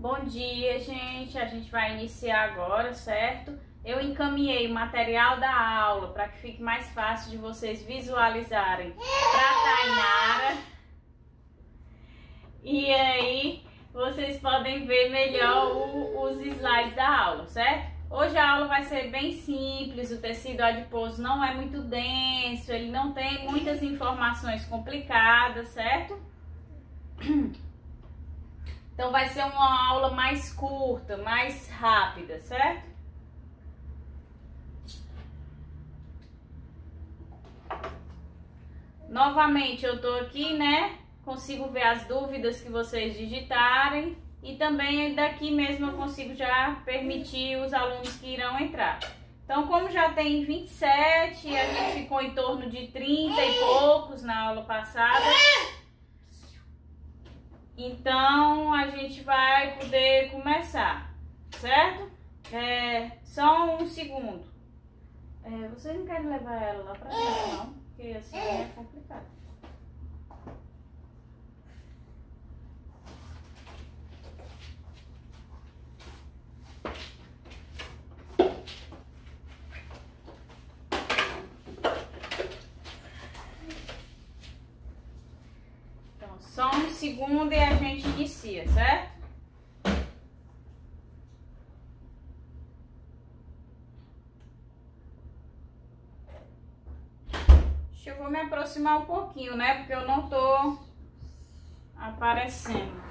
Bom dia, gente. A gente vai iniciar agora, certo? Eu encaminhei o material da aula para que fique mais fácil de vocês visualizarem para a Tainara. E aí, vocês podem ver melhor os slides da aula, certo? Hoje a aula vai ser bem simples, o tecido adiposo não é muito denso, ele não tem muitas informações complicadas, certo? Então vai ser uma aula mais curta, mais rápida, certo? Novamente eu tô aqui, né? Consigo ver as dúvidas que vocês digitarem e também daqui mesmo eu consigo já permitir os alunos que irão entrar. Então, como já tem 27, a gente ficou em torno de 30 e poucos na aula passada. Então, a gente vai poder começar, certo? Só um segundo. Vocês não querem levar ela lá pra dentro, não? Porque assim é complicado. Só um segundo e a gente inicia, certo? Eu vou me aproximar um pouquinho, né? Porque eu não tô aparecendo.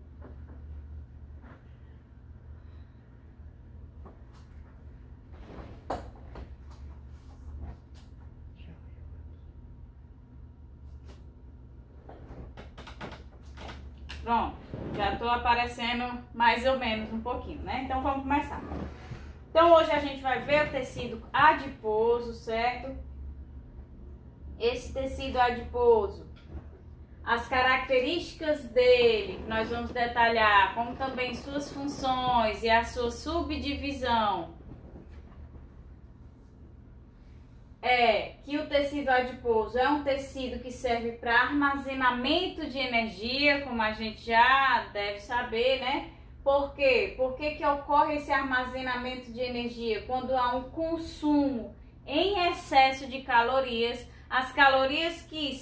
Pronto, já tô aparecendo mais ou menos um pouquinho, né? Então vamos começar. Então hoje a gente vai ver o tecido adiposo, certo? Esse tecido adiposo, as características dele, nós vamos detalhar, como também suas funções e a sua subdivisão. Que o tecido adiposo é um tecido que serve para armazenamento de energia, como a gente já deve saber, né? Por quê? Por que ocorre esse armazenamento de energia? Quando há um consumo em excesso de calorias, as calorias que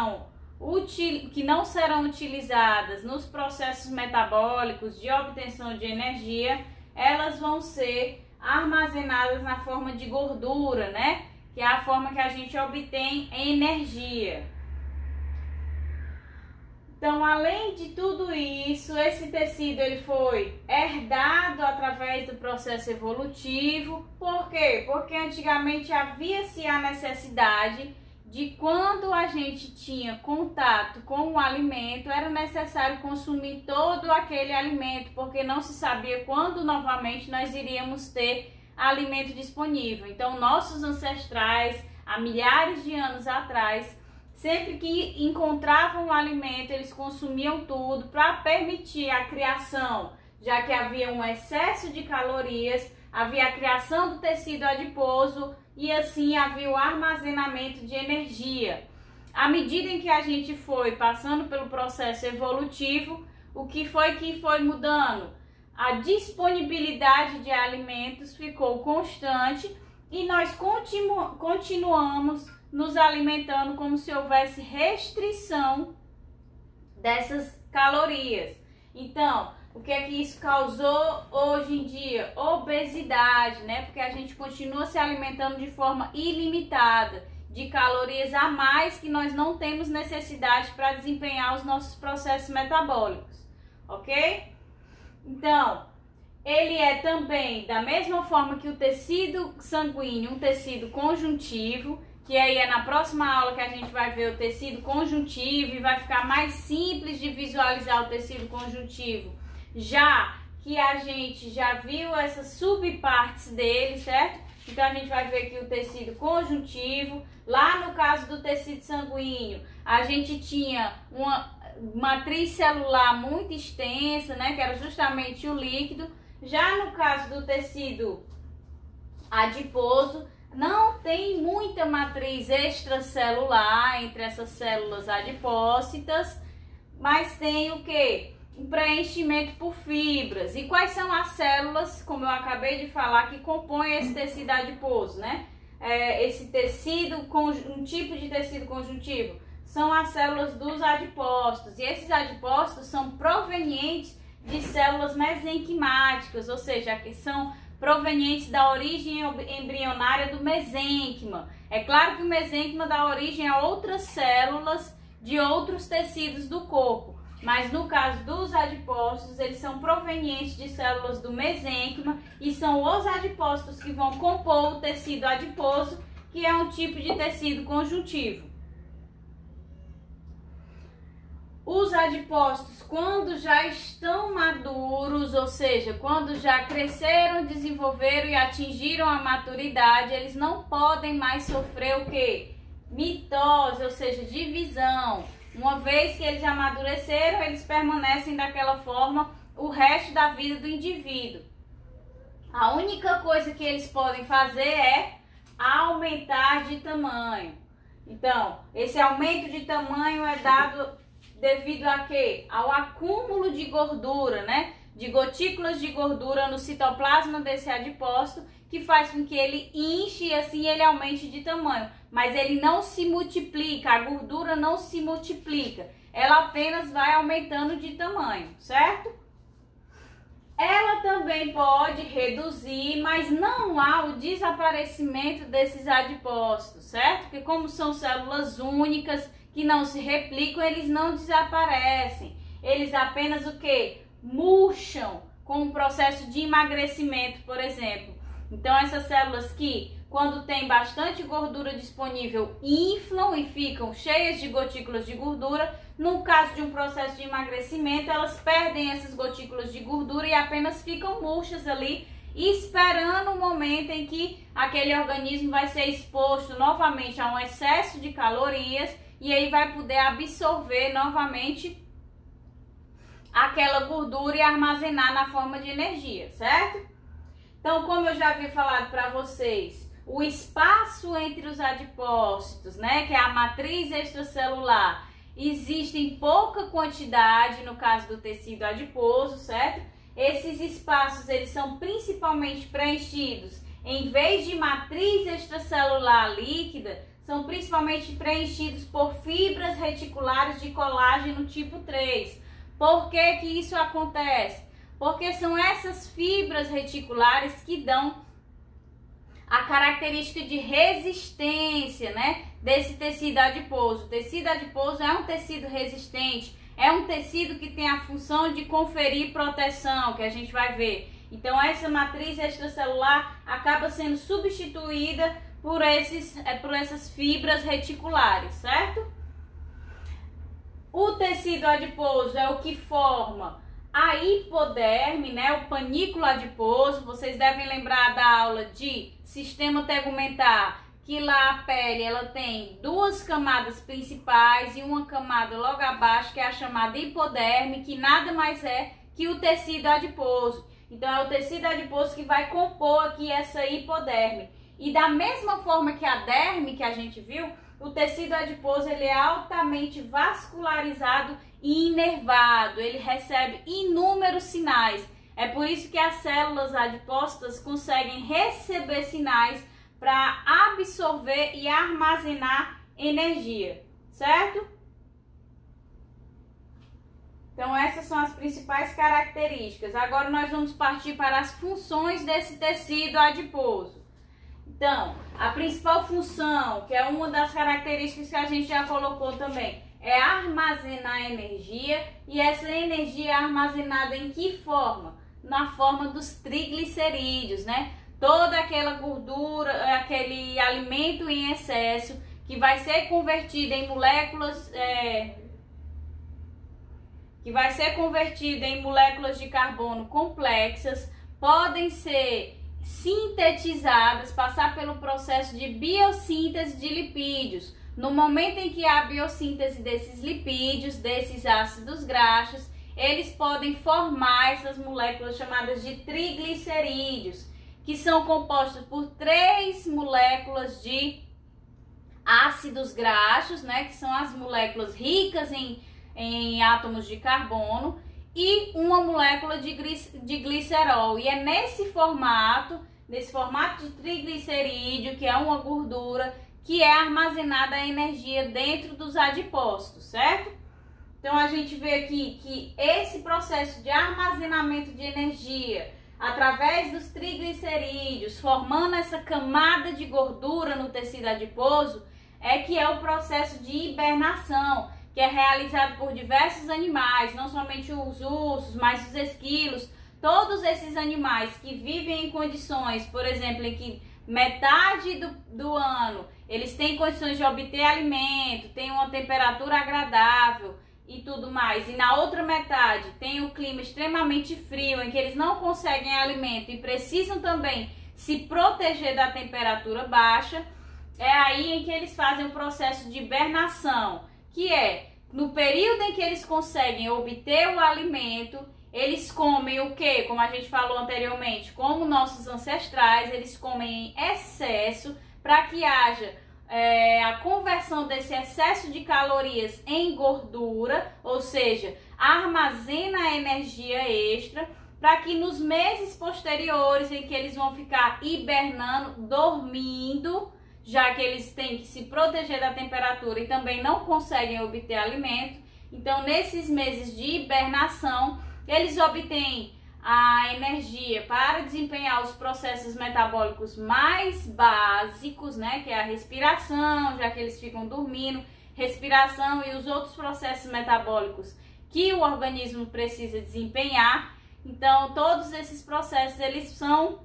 não serão utilizadas nos processos metabólicos de obtenção de energia, elas vão ser armazenadas na forma de gordura, né? Que é a forma que a gente obtém energia. Então, além de tudo isso, esse tecido ele foi herdado através do processo evolutivo. Por quê? Porque antigamente havia-se a necessidade de, quando a gente tinha contato com o alimento, era necessário consumir todo aquele alimento, porque não se sabia quando novamente nós iríamos ter alimento disponível. Então, nossos ancestrais, há milhares de anos atrás, sempre que encontravam o alimento, eles consumiam tudo para permitir a criação, já que havia um excesso de calorias, havia a criação do tecido adiposo e assim havia o armazenamento de energia. À medida em que a gente foi passando pelo processo evolutivo, o que foi mudando? A disponibilidade de alimentos ficou constante e nós continuamos nos alimentando como se houvesse restrição dessas calorias. Então, o que é que isso causou hoje em dia? Obesidade, né? Porque a gente continua se alimentando de forma ilimitada, de calorias a mais que nós não temos necessidade para desempenhar os nossos processos metabólicos, ok? Então, ele é também, da mesma forma que o tecido sanguíneo, um tecido conjuntivo, que aí é na próxima aula que a gente vai ver o tecido conjuntivo e vai ficar mais simples de visualizar o tecido conjuntivo, já que a gente já viu essas subpartes dele, certo? Então a gente vai ver aqui o tecido conjuntivo. Lá no caso do tecido sanguíneo, a gente tinha uma matriz celular muito extensa, né, que era justamente o líquido. Já no caso do tecido adiposo, não tem muita matriz extracelular entre essas células adipócitas, mas tem o quê? o preenchimento por fibras. E quais são as células, como eu acabei de falar, que compõem esse tecido adiposo, né? Esse tecido, um tipo de tecido conjuntivo, são as células dos adipócitos. E esses adipócitos são provenientes de células mesenquimáticas, ou seja, que são provenientes da origem embrionária do mesênquima. É claro que o mesênquima dá origem a outras células de outros tecidos do corpo, mas no caso dos adipócitos, eles são provenientes de células do mesênquima e são os adipócitos que vão compor o tecido adiposo, que é um tipo de tecido conjuntivo. Os adipócitos, quando já estão maduros, ou seja, quando já cresceram, desenvolveram e atingiram a maturidade, eles não podem mais sofrer o quê? Mitose, ou seja, divisão. Uma vez que eles amadureceram, eles permanecem daquela forma o resto da vida do indivíduo. A única coisa que eles podem fazer é aumentar de tamanho. Então, esse aumento de tamanho é dado devido a quê? Ao acúmulo de gordura, né? De gotículas de gordura no citoplasma desse adipócito, que faz com que ele inche e assim ele aumente de tamanho. Mas ele não se multiplica, a gordura não se multiplica. Ela apenas vai aumentando de tamanho, certo? Ela também pode reduzir, mas não há o desaparecimento desses adipócitos, certo? Porque como são células únicas, que não se replicam, eles não desaparecem. Eles apenas o quê? Murcham com o processo de emagrecimento, por exemplo. Então, essas células que, quando tem bastante gordura disponível, inflam e ficam cheias de gotículas de gordura. No caso de um processo de emagrecimento, elas perdem essas gotículas de gordura e apenas ficam murchas ali, esperando o momento em que aquele organismo vai ser exposto novamente a um excesso de calorias e aí vai poder absorver novamente aquela gordura e armazenar na forma de energia, certo? Então, como eu já havia falado para vocês, o espaço entre os adipócitos, né, que é a matriz extracelular, existe em pouca quantidade no caso do tecido adiposo, certo? Esses espaços, eles são principalmente preenchidos, em vez de matriz extracelular líquida, são principalmente preenchidos por fibras reticulares de colágeno tipo 3. Por que que isso acontece? Porque são essas fibras reticulares que dão a característica de resistência, né, desse tecido adiposo. O tecido adiposo é um tecido resistente, é um tecido que tem a função de conferir proteção, que a gente vai ver. Então, essa matriz extracelular acaba sendo substituída por essas fibras reticulares, certo? O tecido adiposo é o que forma a hipoderme, né, o panículo adiposo. Vocês devem lembrar da aula de sistema tegumentar, que lá a pele ela tem duas camadas principais e uma camada logo abaixo, que é a chamada hipoderme, que nada mais é que o tecido adiposo. Então, é o tecido adiposo que vai compor aqui essa hipoderme. E da mesma forma que a derme que a gente viu, o tecido adiposo ele é altamente vascularizado e inervado, ele recebe inúmeros sinais. É por isso que as células adipócitas conseguem receber sinais para absorver e armazenar energia, certo? Então, essas são as principais características. Agora, nós vamos partir para as funções desse tecido adiposo. Então, a principal função, que é uma das características que a gente já colocou também, é armazenar energia. E essa energia é armazenada em que forma? Na forma dos triglicerídeos, né? Toda aquela gordura, aquele alimento em excesso que vai ser convertido em moléculas, de carbono complexas, podem ser sintetizadas, passar pelo processo de biossíntese de lipídios. No momento em que há a biossíntese desses lipídios, desses ácidos graxos, eles podem formar essas moléculas chamadas de triglicerídeos, que são compostos por 3 moléculas de ácidos graxos, né, que são as moléculas ricas em átomos de carbono, e uma molécula de glicerol. E é nesse formato de triglicerídeo, que é uma gordura, que é armazenada a energia dentro dos adipócitos, certo? Então a gente vê aqui que esse processo de armazenamento de energia através dos triglicerídeos, formando essa camada de gordura no tecido adiposo, que é o processo de hibernação, que é realizado por diversos animais, não somente os ursos, mas os esquilos, todos esses animais que vivem em condições, por exemplo, em que metade do ano eles têm condições de obter alimento, têm uma temperatura agradável e tudo mais, e na outra metade tem o clima extremamente frio, em que eles não conseguem alimento e precisam também se proteger da temperatura baixa, é aí em que eles fazem o processo de hibernação, que é no período em que eles conseguem obter o alimento, eles comem o que? Como a gente falou anteriormente, como nossos ancestrais, eles comem em excesso para que haja a conversão desse excesso de calorias em gordura, ou seja, armazena energia extra para que nos meses posteriores em que eles vão ficar hibernando, dormindo, já que eles têm que se proteger da temperatura e também não conseguem obter alimento, então nesses meses de hibernação eles obtêm a energia para desempenhar os processos metabólicos mais básicos, né, que é a respiração, já que eles ficam dormindo, respiração e os outros processos metabólicos que o organismo precisa desempenhar. Então, todos esses processos, eles são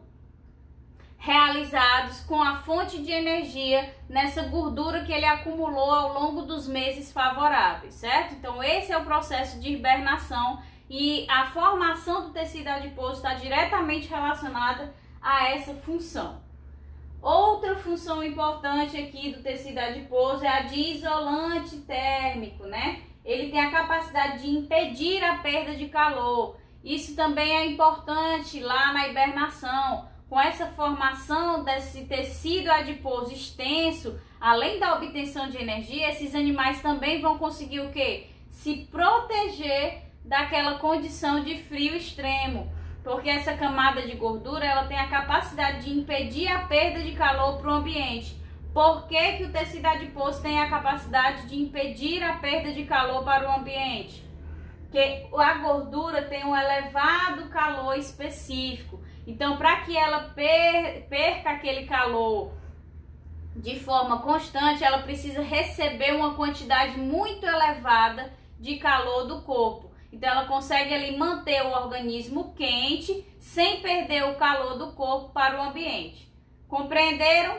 realizados com a fonte de energia nessa gordura que ele acumulou ao longo dos meses favoráveis, certo? Então, esse é o processo de hibernação. E a formação do tecido adiposo está diretamente relacionada a essa função. Outra função importante aqui do tecido adiposo é a de isolante térmico, né? Ele tem a capacidade de impedir a perda de calor. Isso também é importante lá na hibernação. Com essa formação desse tecido adiposo extenso, além da obtenção de energia, esses animais também vão conseguir o quê? Se proteger daquela condição de frio extremo, porque essa camada de gordura ela tem a capacidade de impedir a perda de calor para o ambiente. Por que o tecido adiposo tem a capacidade de impedir a perda de calor para o ambiente? Porque a gordura tem um elevado calor específico, então para que ela perca aquele calor de forma constante, ela precisa receber uma quantidade muito elevada de calor do corpo. Então, ela consegue ali manter o organismo quente, sem perder o calor do corpo para o ambiente. Compreenderam?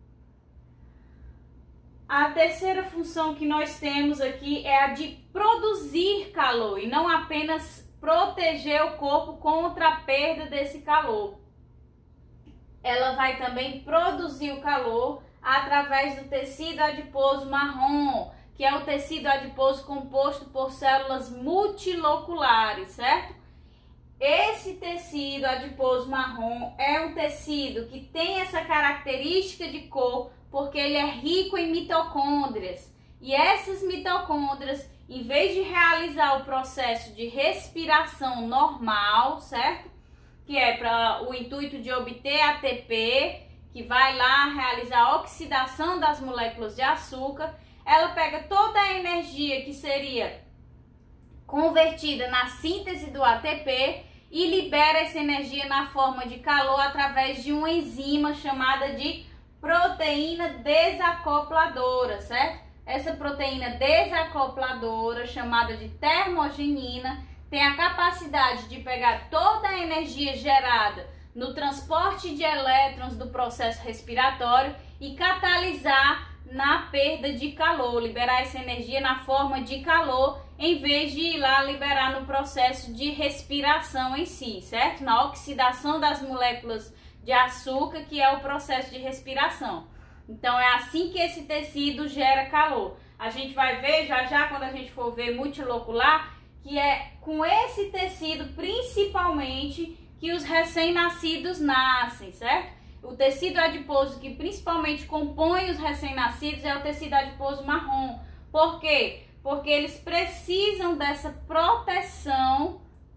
A terceira função que nós temos aqui é a de produzir calor, e não apenas proteger o corpo contra a perda desse calor. Ela vai também produzir o calor através do tecido adiposo marrom, que é o tecido adiposo composto por células multiloculares, certo? Esse tecido adiposo marrom é um tecido que tem essa característica de cor porque ele é rico em mitocôndrias. E essas mitocôndrias, em vez de realizar o processo de respiração normal, certo? Que é para o intuito de obter ATP, que vai lá realizar a oxidação das moléculas de açúcar, ela pega toda a energia que seria convertida na síntese do ATP e libera essa energia na forma de calor através de uma enzima chamada de proteína desacopladora, certo? Essa proteína desacopladora, chamada de termogenina, tem a capacidade de pegar toda a energia gerada no transporte de elétrons do processo respiratório e catalisar na perda de calor, liberar essa energia na forma de calor, em vez de ir lá liberar no processo de respiração em si, certo? Na oxidação das moléculas de açúcar, que é o processo de respiração. Então, é assim que esse tecido gera calor. A gente vai ver já já, quando a gente for ver multilocular, que é com esse tecido, principalmente, que os recém-nascidos nascem, certo? O tecido adiposo que principalmente compõe os recém-nascidos é o tecido adiposo marrom. Por quê? Porque eles precisam dessa proteção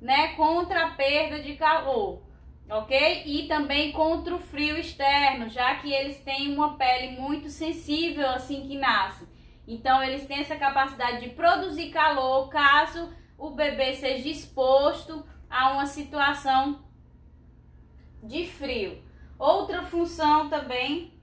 né, contra a perda de calor, ok? E também contra o frio externo, já que eles têm uma pele muito sensível assim que nasce. Então, eles têm essa capacidade de produzir calor caso o bebê seja exposto a uma situação de frio. Outra função também,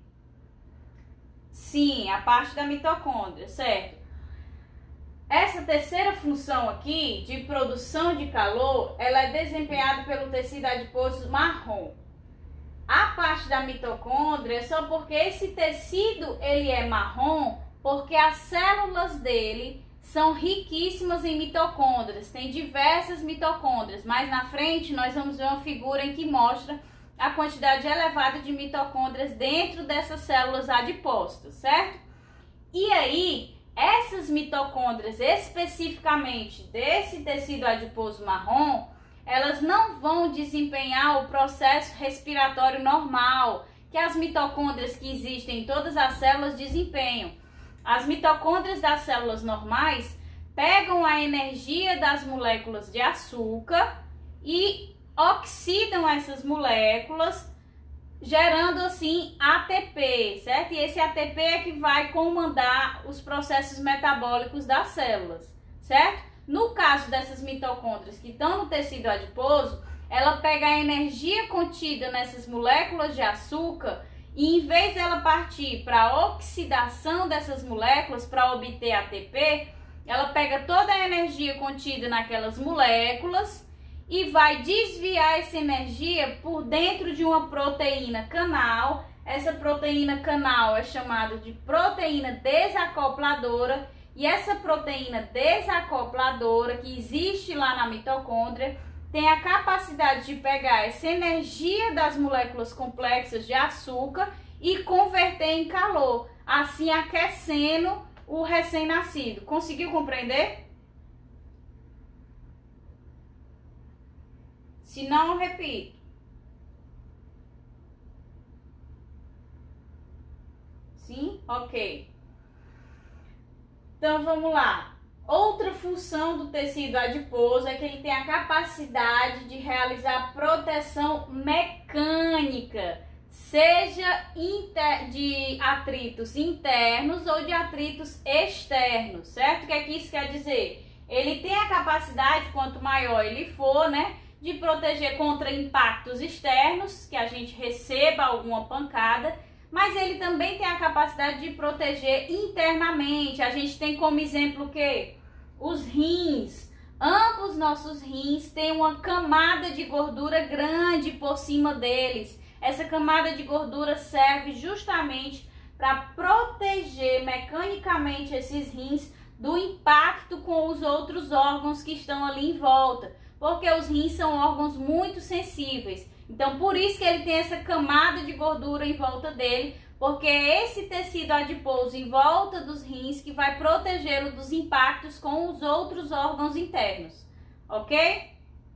sim, a parte da mitocôndria, certo? Essa terceira função aqui, de produção de calor, ela é desempenhada pelo tecido adiposo marrom. A parte da mitocôndria é só porque esse tecido ele é marrom, porque as células dele são riquíssimas em mitocôndrias, tem diversas mitocôndrias, mas na frente nós vamos ver uma figura em que mostra a quantidade elevada de mitocôndrias dentro dessas células adiposas, certo? E aí, essas mitocôndrias, especificamente desse tecido adiposo marrom, elas não vão desempenhar o processo respiratório normal que as mitocôndrias que existem em todas as células desempenham. As mitocôndrias das células normais pegam a energia das moléculas de açúcar e oxidam essas moléculas, gerando assim ATP, certo? E esse ATP é que vai comandar os processos metabólicos das células, certo? No caso dessas mitocôndrias que estão no tecido adiposo, ela pega a energia contida nessas moléculas de açúcar e em vez dela partir para a oxidação dessas moléculas para obter ATP, ela pega toda a energia contida naquelas moléculas e vai desviar essa energia por dentro de uma proteína canal. Essa proteína canal é chamada de proteína desacopladora, e essa proteína desacopladora que existe lá na mitocôndria tem a capacidade de pegar essa energia das moléculas complexas de açúcar e converter em calor, assim aquecendo o recém-nascido. Conseguiu compreender? Se não, eu repito. Sim? Ok. Então, vamos lá. Outra função do tecido adiposo é que ele tem a capacidade de realizar proteção mecânica, seja de atritos internos ou de atritos externos, certo? O que é que isso quer dizer? Ele tem a capacidade, quanto maior ele for, né, de proteger contra impactos externos, que a gente receba alguma pancada, mas ele também tem a capacidade de proteger internamente. A gente tem como exemplo o quê? Os rins. Ambos nossos rins têm uma camada de gordura grande por cima deles. Essa camada de gordura serve justamente para proteger mecanicamente esses rins do impacto com os outros órgãos que estão ali em volta, porque os rins são órgãos muito sensíveis. Então, por isso que ele tem essa camada de gordura em volta dele, porque é esse tecido adiposo em volta dos rins que vai protegê-lo dos impactos com os outros órgãos internos, ok?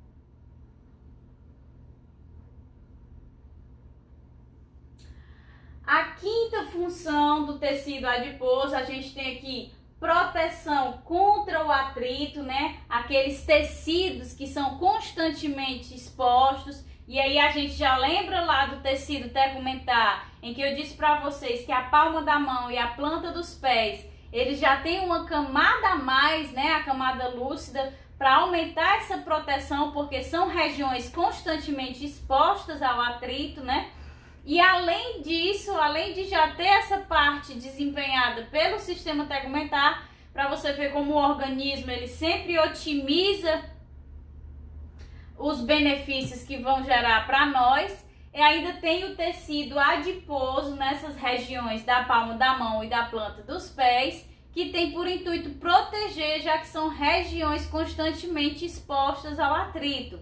A quinta função do tecido adiposo, a gente tem aqui proteção contra o atrito, né? Aqueles tecidos que são constantemente expostos. E aí a gente já lembra lá do tecido tegumentar, em que eu disse para vocês que a palma da mão e a planta dos pés, eles já têm uma camada a mais, né? A camada lúcida, para aumentar essa proteção, porque são regiões constantemente expostas ao atrito, né? E além disso, além de já ter essa parte desempenhada pelo sistema tegumentar, para você ver como o organismo ele sempre otimiza os benefícios que vão gerar para nós, e ainda tem o tecido adiposo nessas regiões da palma da mão e da planta dos pés, que tem por intuito proteger, já que são regiões constantemente expostas ao atrito.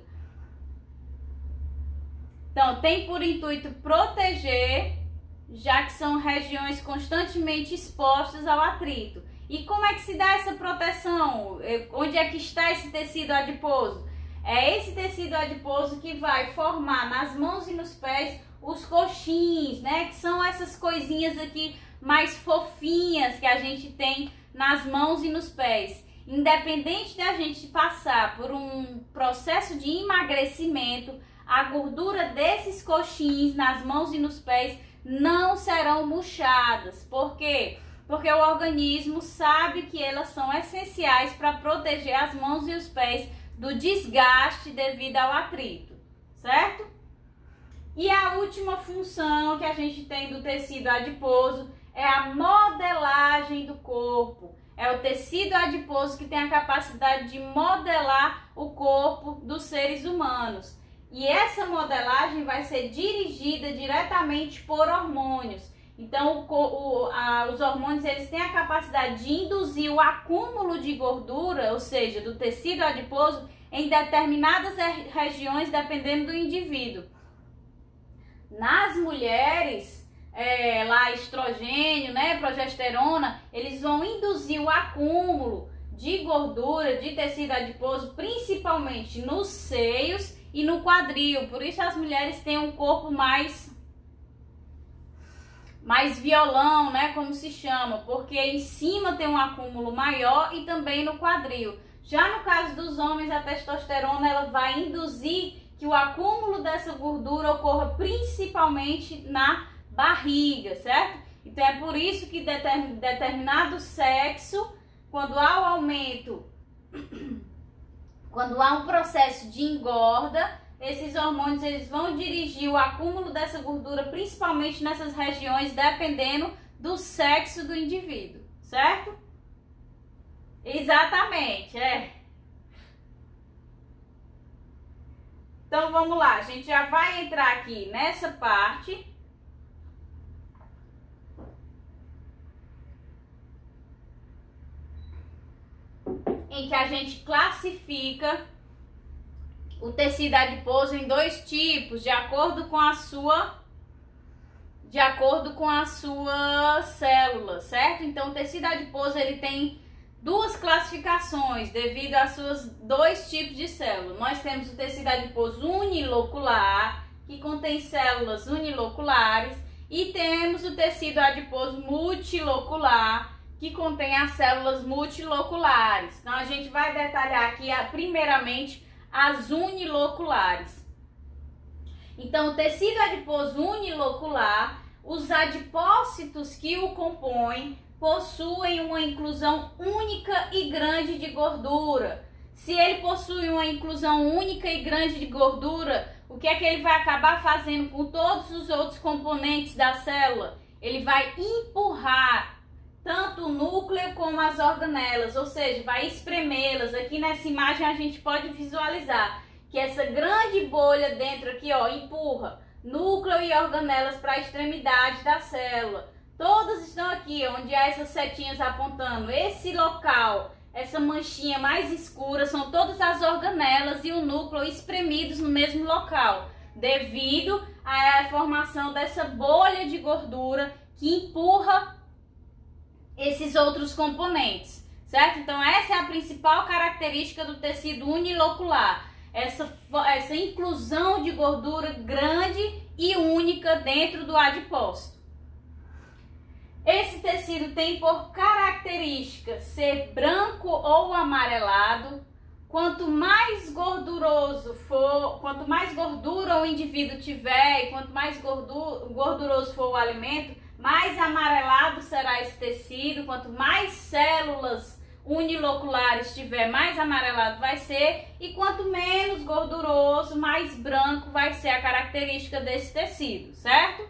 Então, tem por intuito proteger, já que são regiões constantemente expostas ao atrito. E como é que se dá essa proteção? Onde é que está esse tecido adiposo? É esse tecido adiposo que vai formar nas mãos e nos pés os coxins, né? Que são essas coisinhas aqui mais fofinhas que a gente tem nas mãos e nos pés. independente da gente passar por um processo de emagrecimento, a gordura desses coxins nas mãos e nos pés não serão murchadas. Por quê? Porque o organismo sabe que elas são essenciais para proteger as mãos e os pés do desgaste devido ao atrito, certo? E a última função que a gente tem do tecido adiposo é a modelagem do corpo. É o tecido adiposo que tem a capacidade de modelar o corpo dos seres humanos. E essa modelagem vai ser dirigida diretamente por hormônios. Então, os hormônios eles têm a capacidade de induzir o acúmulo de gordura, ou seja, do tecido adiposo, em determinadas regiões, dependendo do indivíduo. Nas mulheres, lá estrogênio, né, progesterona, eles vão induzir o acúmulo de gordura, de tecido adiposo, principalmente nos seios e no quadril. Por isso as mulheres têm um corpo mais violão, né, como se chama, porque em cima tem um acúmulo maior e também no quadril. Já no caso dos homens, a testosterona ela vai induzir que o acúmulo dessa gordura ocorra principalmente na barriga, certo? Então é por isso que determinado sexo, quando há o aumento, quando há um processo de engorda, esses hormônios eles vão dirigir o acúmulo dessa gordura principalmente nessas regiões, dependendo do sexo do indivíduo, certo? Exatamente, Então vamos lá, a gente já vai entrar aqui nessa parte em que a gente classifica o tecido adiposo em dois tipos, de acordo com a sua célula, certo? Então o tecido adiposo ele tem duas classificações devido a seus dois tipos de células. Nós temos o tecido adiposo unilocular, que contém células uniloculares, e temos o tecido adiposo multilocular, que contém as células multiloculares. Então a gente vai detalhar aqui primeiramente as uniloculares. Então o tecido adiposo unilocular, os adipócitos que o compõem possuem uma inclusão única e grande de gordura. Se ele possui uma inclusão única e grande de gordura, o que é que ele vai acabar fazendo com todos os outros componentes da célula? Ele vai empurrar tanto o núcleo como as organelas, ou seja, vai espremê-las. Aqui nessa imagem a gente pode visualizar que essa grande bolha dentro aqui, ó, empurra núcleo e organelas para a extremidade da célula. Todas estão aqui, onde há essas setinhas apontando. Esse local, essa manchinha mais escura, são todas as organelas e o núcleo espremidos no mesmo local, devido à formação dessa bolha de gordura que empurra esses outros componentes, certo? Então essa é a principal característica do tecido unilocular, essa inclusão de gordura grande e única dentro do adipócito. Esse tecido tem por característica ser branco ou amarelado. Quanto mais gorduroso for, quanto mais gordura o indivíduo tiver e quanto mais gorduroso for o alimento, mais amarelado será esse tecido. Quanto mais células uniloculares tiver, mais amarelado vai ser. E quanto menos gorduroso, mais branco vai ser a característica desse tecido, certo?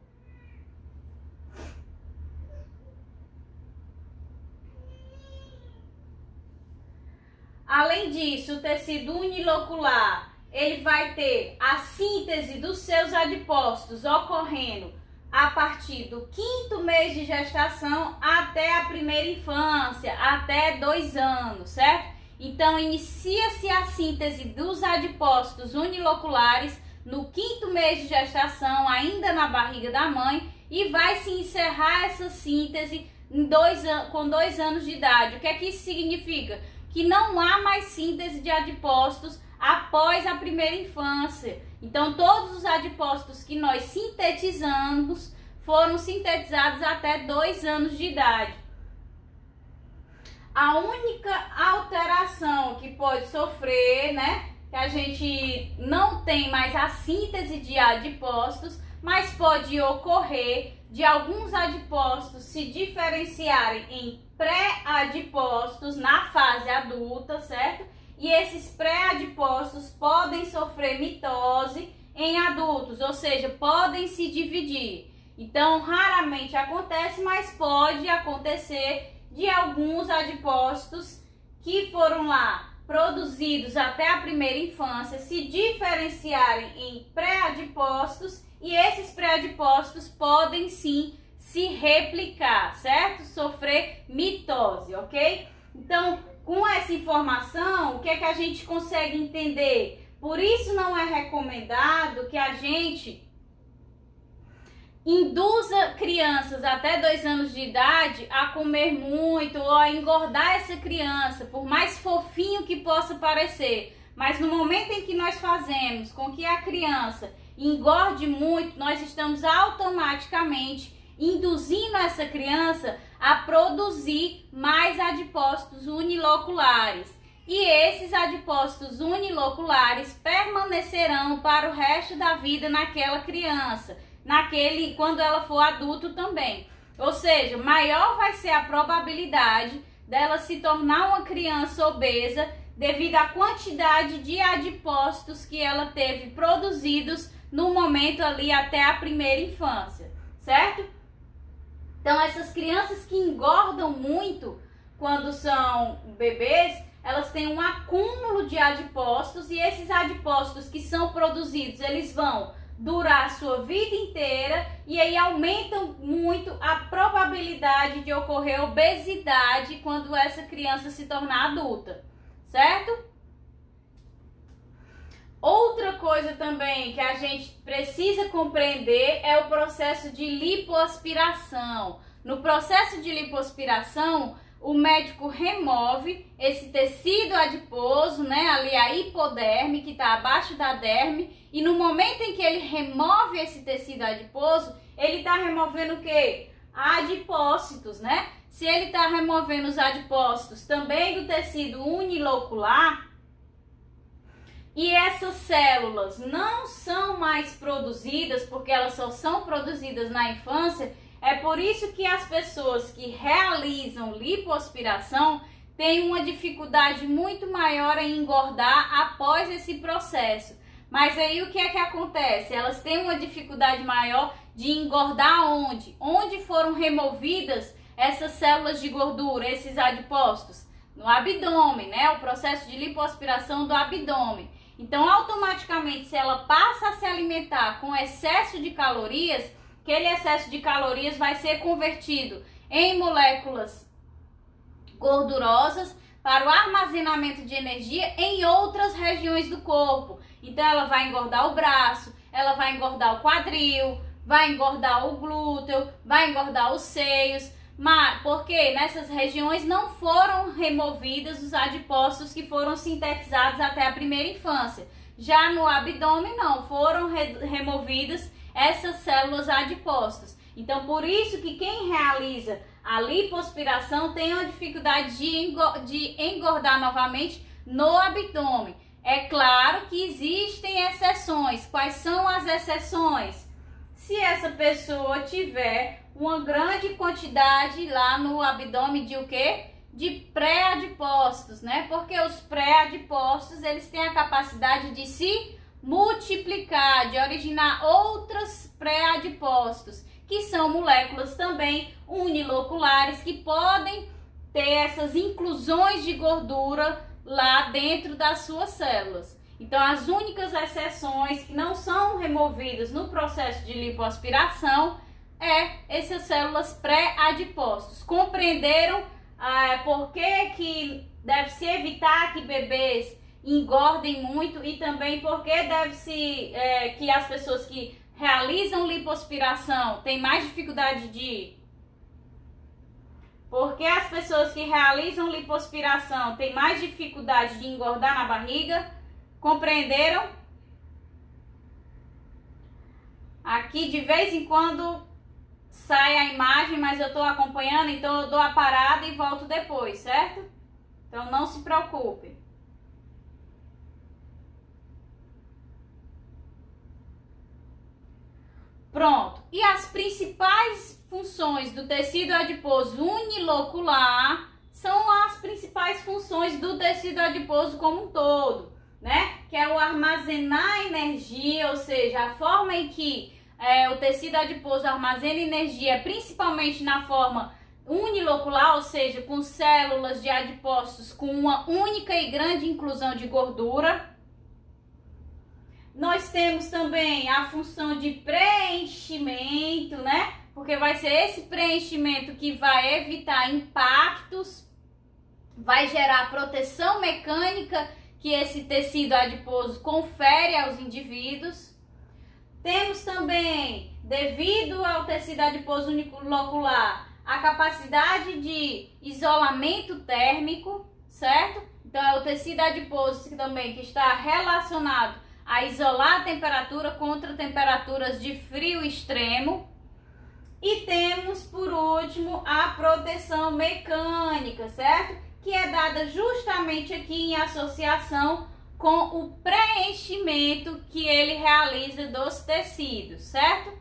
Além disso, o tecido unilocular, ele vai ter a síntese dos seus adipócitos ocorrendo a partir do 5º mês de gestação até a primeira infância, até 2 anos, certo? Então, inicia-se a síntese dos adipócitos uniloculares no 5º mês de gestação, ainda na barriga da mãe, e vai se encerrar essa síntese com 2 anos de idade. O que é que isso significa? Que não há mais síntese de adipócitos após a primeira infância. Então, todos os adipócitos que nós sintetizamos foram sintetizados até 2 anos de idade. a única alteração que pode sofrer, né, que a gente não tem mais a síntese de adipócitos, mas pode ocorrer de alguns adipócitos se diferenciarem em pré-adipócitos na fase adulta, certo? E esses pré-adipócitos podem sofrer mitose em adultos, ou seja, podem se dividir. Então, raramente acontece, mas pode acontecer de alguns adipócitos que foram lá produzidos até a primeira infância se diferenciarem em pré-adipócitos, e esses pré-adipócitos podem sim se replicar, certo? Sofrer mitose, ok? Então, com essa informação, o que é que a gente consegue entender? Por isso não é recomendado que a gente induza crianças até 2 anos de idade a comer muito ou a engordar essa criança, por mais fofinho que possa parecer. Mas no momento em que nós fazemos com que a criança engorde muito, nós estamos automaticamente induzindo essa criança a produzir mais adipócitos uniloculares. E esses adipócitos uniloculares permanecerão para o resto da vida naquela criança, quando ela for adulto também. Ou seja, maior vai ser a probabilidade dela se tornar uma criança obesa devido à quantidade de adipócitos que ela teve produzidos no momento ali até a primeira infância, certo? Então, essas crianças que engordam muito quando são bebês, elas têm um acúmulo de adipócitos, e esses adipócitos que são produzidos, eles vão durar a sua vida inteira, e aí aumentam muito a probabilidade de ocorrer obesidade quando essa criança se tornar adulta, certo? Outra coisa também que a gente precisa compreender é o processo de lipoaspiração. No processo de lipoaspiração, o médico remove esse tecido adiposo, né, ali a hipoderme, que está abaixo da derme, e no momento em que ele remove esse tecido adiposo, ele está removendo o quê? Adipócitos, né? Se ele está removendo os adipócitos também do tecido unilocular, e essas células não são mais produzidas, porque elas só são produzidas na infância, é por isso que as pessoas que realizam lipoaspiração têm uma dificuldade muito maior em engordar após esse processo. Mas aí o que é que acontece? Elas têm uma dificuldade maior de engordar onde? Onde foram removidas essas células de gordura, esses adipócitos? No abdômen, né? O processo de lipoaspiração do abdômen. Então, automaticamente, se ela passa a se alimentar com excesso de calorias, aquele excesso de calorias vai ser convertido em moléculas gordurosas para o armazenamento de energia em outras regiões do corpo. Então, ela vai engordar o braço, ela vai engordar o quadril, vai engordar o glúteo, vai engordar os seios, mas porque nessas regiões não foram removidas os adipócitos que foram sintetizados até a primeira infância. Já no abdômen não, foram removidas essas células adipócitos. Então, por isso que quem realiza a lipoaspiração tem uma dificuldade de engordar novamente no abdômen. É claro que existem exceções. Quais são as exceções? Se essa pessoa tiver uma grande quantidade lá no abdômen de o quê? De pré-adipócitos, né? Porque os pré-adipócitos, eles têm a capacidade de se multiplicar, de originar outros pré-adipócitos, que são moléculas também uniloculares, que podem ter essas inclusões de gordura lá dentro das suas células. Então, as únicas exceções que não são removidas no processo de lipoaspiração é essas células pré-adipócitos. Compreenderam por que deve-se evitar que bebês engordem muito, e também por que deve-se que as pessoas que realizam lipoaspiração têm mais dificuldade de... Porque as pessoas que realizam lipoaspiração têm mais dificuldade de engordar na barriga. Compreenderam? Aqui de vez em quando sai a imagem, mas eu estou acompanhando, então eu dou a parada e volto depois, certo? Então não se preocupe. Pronto. E as principais funções do tecido adiposo unilocular são as principais funções do tecido adiposo como um todo, né? Que é o armazenar energia, ou seja, a forma em que o tecido adiposo armazena energia, principalmente na forma unilocular, ou seja, com células de adipócitos com uma única e grande inclusão de gordura. Nós temos também a função de preenchimento, né? Porque vai ser esse preenchimento que vai evitar impactos, vai gerar proteção mecânica que esse tecido adiposo confere aos indivíduos. Temos também, devido ao tecido adiposo unilocular, a capacidade de isolamento térmico, certo? Então é o tecido adiposo também que está relacionado a isolar a temperatura contra temperaturas de frio extremo. E temos, por último, a proteção mecânica, certo? Que é dada justamente aqui em associação com o preenchimento que ele realiza dos tecidos, certo?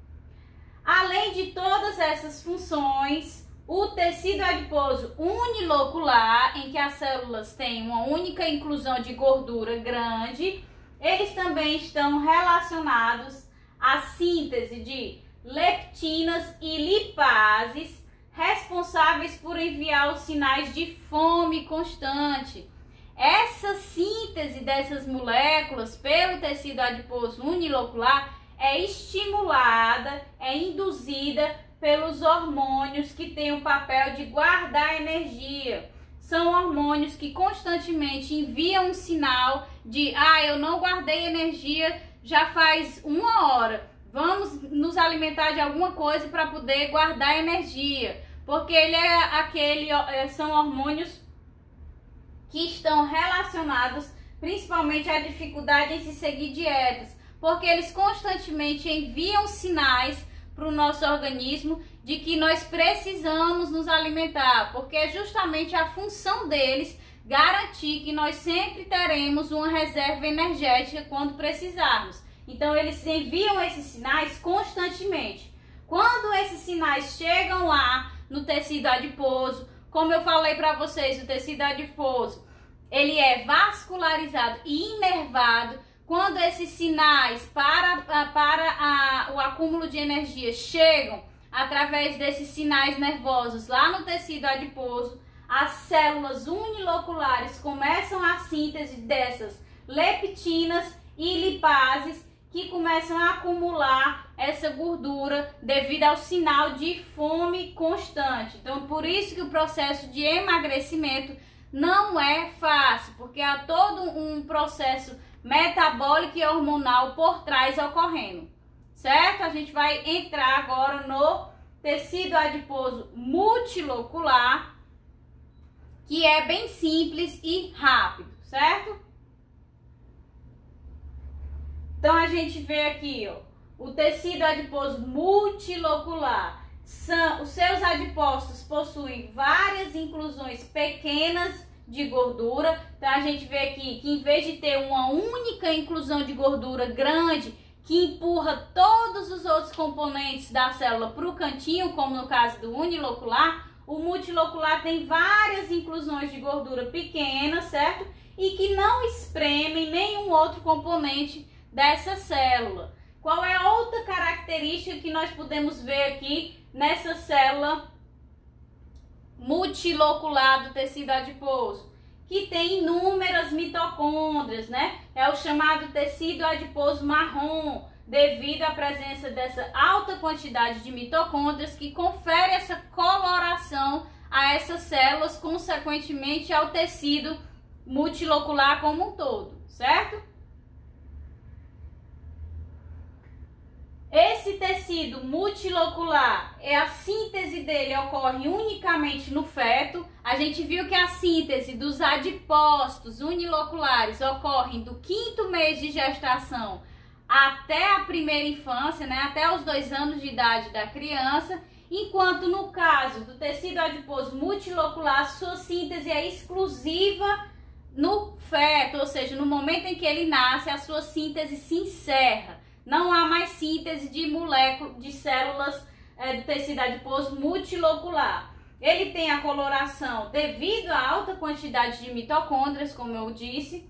Além de todas essas funções, o tecido adiposo unilocular, em que as células têm uma única inclusão de gordura grande, eles também estão relacionados à síntese de leptinas e lipases, responsáveis por enviar os sinais de fome constante. Essa síntese dessas moléculas pelo tecido adiposo unilocular é estimulada, é induzida pelos hormônios que têm o papel de guardar energia. São hormônios que constantemente enviam um sinal de eu não guardei energia já faz 1 hora. Vamos nos alimentar de alguma coisa para poder guardar energia. Porque são hormônios que estão relacionados principalmente à dificuldade em se seguir dietas. Porque eles constantemente enviam sinais para o nosso organismo de que nós precisamos nos alimentar, porque é justamente a função deles garantir que nós sempre teremos uma reserva energética quando precisarmos. Então eles enviam esses sinais constantemente. Quando esses sinais chegam lá no tecido adiposo, como eu falei para vocês, o tecido adiposo, ele é vascularizado e inervado. Quando esses sinais para o acúmulo de energia chegam através desses sinais nervosos lá no tecido adiposo, as células uniloculares começam a síntese dessas leptinas e lipases que começam a acumular essa gordura devido ao sinal de fome constante. Então, por isso que o processo de emagrecimento não é fácil, porque há todo um processo metabólico e hormonal por trás ocorrendo, certo? A gente vai entrar agora no tecido adiposo multilocular, que é bem simples e rápido, certo? Então a gente vê aqui, o tecido adiposo multilocular. Os seus adipócitos possuem várias inclusões pequenas de gordura. Então a gente vê aqui que em vez de ter uma única inclusão de gordura grande que empurra todos os outros componentes da célula para o cantinho, como no caso do unilocular, o multilocular tem várias inclusões de gordura pequenas, certo? E que não espremem nenhum outro componente dessa célula. Qual é a outra característica que nós podemos ver aqui nessa célula multilocular do tecido adiposo? Que tem inúmeras mitocôndrias, né? É o chamado tecido adiposo marrom, devido à presença dessa alta quantidade de mitocôndrias que confere essa coloração a essas células, consequentemente ao tecido multilocular como um todo, certo? Esse tecido multilocular, a síntese dele ocorre unicamente no feto. A gente viu que a síntese dos adipócitos uniloculares ocorre do 5º mês de gestação até a primeira infância, né, até os 2 anos de idade da criança, enquanto no caso do tecido adiposo multilocular, sua síntese é exclusiva no feto, ou seja, no momento em que ele nasce, a sua síntese se encerra. Não há mais síntese de moléculas, de células do tecido adiposo multilocular. Ele tem a coloração devido à alta quantidade de mitocôndrias, como eu disse,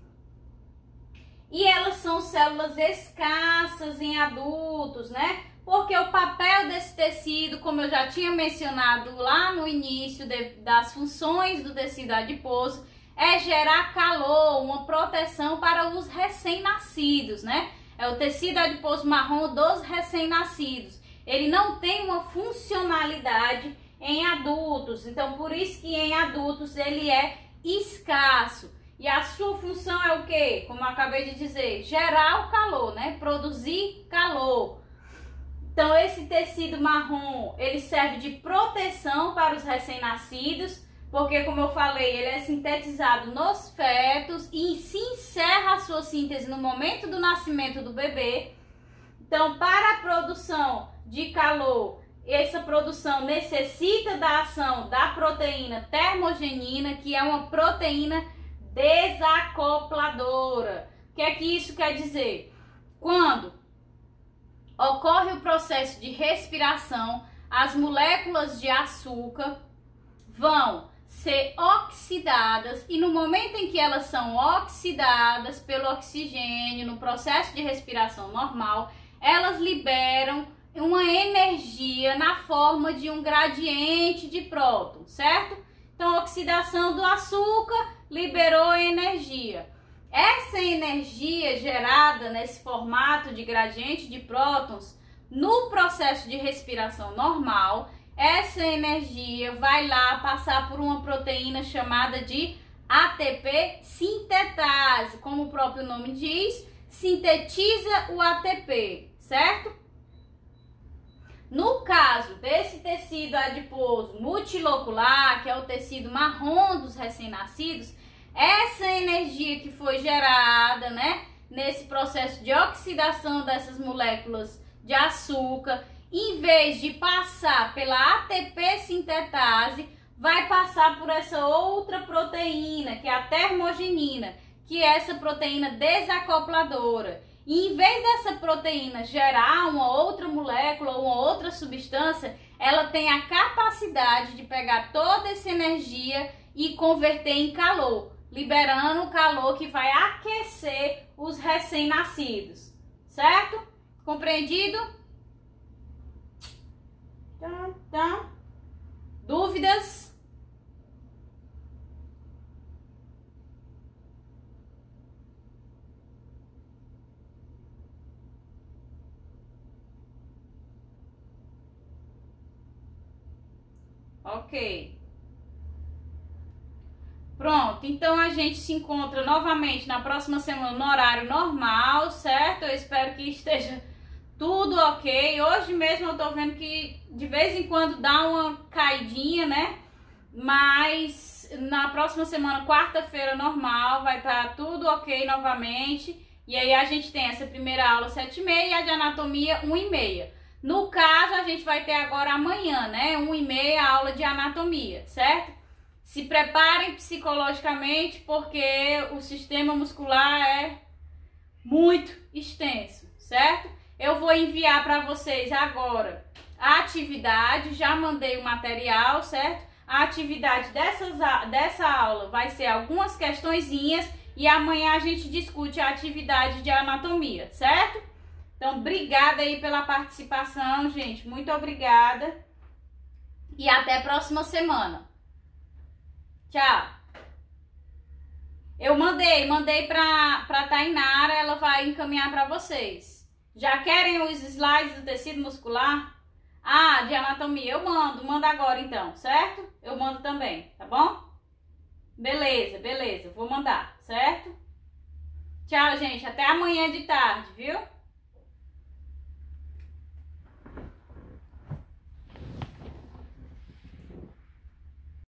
e elas são células escassas em adultos, né? Porque o papel desse tecido, como eu já tinha mencionado lá no início das funções do tecido adiposo, é gerar calor, uma proteção para os recém-nascidos, né? É o tecido adiposo marrom dos recém-nascidos. Ele não tem uma funcionalidade em adultos, então por isso que em adultos ele é escasso. E a sua função é o quê? Como eu acabei de dizer, gerar o calor, né? Produzir calor. Então esse tecido marrom, ele serve de proteção para os recém-nascidos, porque como eu falei, ele é sintetizado nos fetos e se encerra a sua síntese no momento do nascimento do bebê. Então, para a produção de calor, essa produção necessita da ação da proteína termogenina, que é uma proteína desacopladora. O que é que isso quer dizer? Quando ocorre o processo de respiração, as moléculas de açúcar vão ser oxidadas e no momento em que elas são oxidadas pelo oxigênio no processo de respiração normal, elas liberam uma energia na forma de um gradiente de próton, certo? Então, a oxidação do açúcar liberou energia. Essa energia gerada nesse formato de gradiente de prótons, no processo de respiração normal, essa energia vai lá passar por uma proteína chamada de ATP sintetase. Como o próprio nome diz, sintetiza o ATP, certo? No caso desse tecido adiposo multilocular, que é o tecido marrom dos recém-nascidos, essa energia que foi gerada, né, nesse processo de oxidação dessas moléculas de açúcar, em vez de passar pela ATP sintetase, vai passar por essa outra proteína, que é a termogenina, que é essa proteína desacopladora. E em vez dessa proteína gerar uma outra molécula ou uma outra substância, ela tem a capacidade de pegar toda essa energia e converter em calor, liberando o calor que vai aquecer os recém-nascidos, certo? Compreendido? Dúvidas? Ok. Pronto, então a gente se encontra novamente na próxima semana no horário normal, certo? Eu espero que esteja tudo ok. Hoje mesmo eu tô vendo que de vez em quando dá uma caidinha, né? Mas na próxima semana, quarta-feira normal, vai estar tudo ok novamente. E aí a gente tem essa primeira aula 7h30 e a de anatomia 1h30. No caso, a gente vai ter agora amanhã, né? 1h30 a aula de anatomia, certo? Se preparem psicologicamente, porque o sistema muscular é muito extenso, certo? Eu vou enviar para vocês agora a atividade, já mandei o material, certo? A atividade dessa aula vai ser algumas questõezinhas e amanhã a gente discute a atividade de anatomia, certo? Então, obrigada aí pela participação, gente. Muito obrigada. E até a próxima semana. Tchau. Eu mandei pra Tainara, ela vai encaminhar para vocês. Já querem os slides do tecido muscular? Ah, de anatomia, eu mando agora então, certo? Eu mando também, tá bom? Beleza, vou mandar, certo? Tchau, gente, até amanhã de tarde, viu?